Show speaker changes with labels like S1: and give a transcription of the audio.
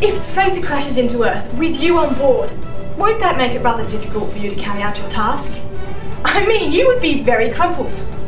S1: If the freighter crashes into Earth with you on board, won't that make it rather difficult for you to carry out your task? I mean, you would be very crumpled.